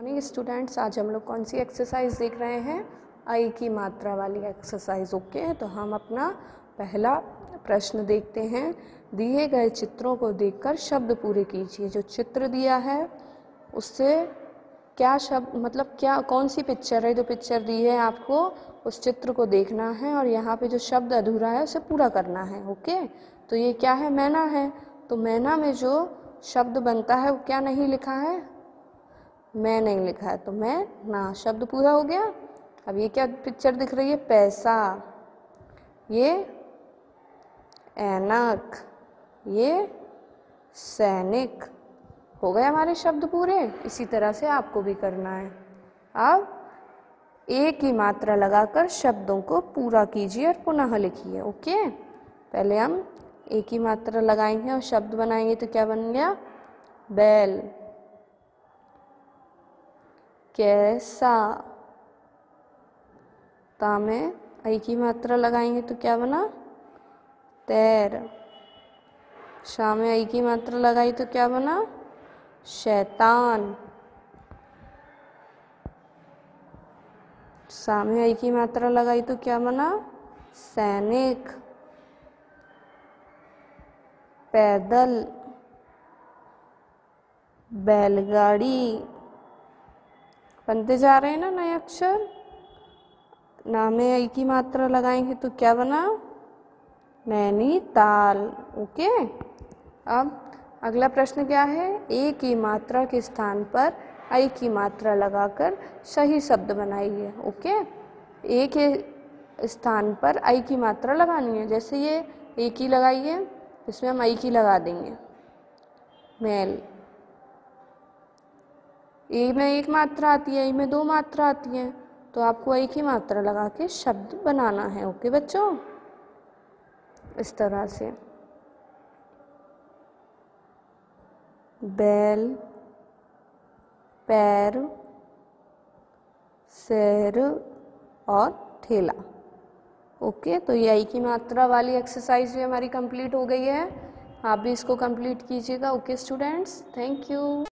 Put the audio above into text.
Morning students, आज हम लोग कौन सी एक्सरसाइज देख रहे हैं? आई की मात्रा वाली एक्सरसाइज। ओके, तो हम अपना पहला प्रश्न देखते हैं। दिए गए चित्रों को देखकर शब्द पूरे कीजिए। जो चित्र दिया है उससे क्या शब्द, मतलब क्या, कौन सी पिक्चर है? जो पिक्चर दी है आपको उस चित्र को देखना है और यहाँ पे जो शब्द अधूरा है उसे पूरा करना है। ओके, तो ये क्या है? मैना है। तो मैना में जो शब्द बनता है वो क्या नहीं लिखा है? मैं नहीं लिखा है, तो मैं ना शब्द पूरा हो गया। अब ये क्या पिक्चर दिख रही है? पैसा, ये ऐनक, ये सैनिक। हो गए हमारे शब्द पूरे। इसी तरह से आपको भी करना है। अब ए की मात्रा लगाकर शब्दों को पूरा कीजिए और पुनः लिखिए। ओके, पहले हम ए की मात्रा लगाएंगे और शब्द बनाएंगे। तो क्या बन गया? बैल, कैसा। ता में आई की मात्रा लगाएंगे तो क्या बना? तैर। शा में आई की मात्रा लगाई तो क्या बना? शैतान। सा में आई की मात्रा लगाई तो क्या बना? सैनिक। पैदल, बैलगाड़ी। बनते जा रहे हैं ना नए अक्षर। ना में आई की मात्रा लगाएंगे तो क्या बना? नैनीताल। ओके, अब अगला प्रश्न क्या है? ए की मात्रा के स्थान पर आई की मात्रा लगाकर सही शब्द बनाइए। ओके, ए के स्थान पर आई की मात्रा लगानी है। जैसे ये ए की लगाइए, इसमें हम आई की लगा देंगे। मैल, ए में एक मात्रा आती है, ए में दो मात्रा आती है, तो आपको आई की मात्रा लगा के शब्द बनाना है। ओके बच्चों, इस तरह से बैल, पैर, सैर और ठेला। ओके, तो ये आई की मात्रा वाली एक्सरसाइज भी हमारी कंप्लीट हो गई है। आप भी इसको कंप्लीट कीजिएगा। Okay students, thank you.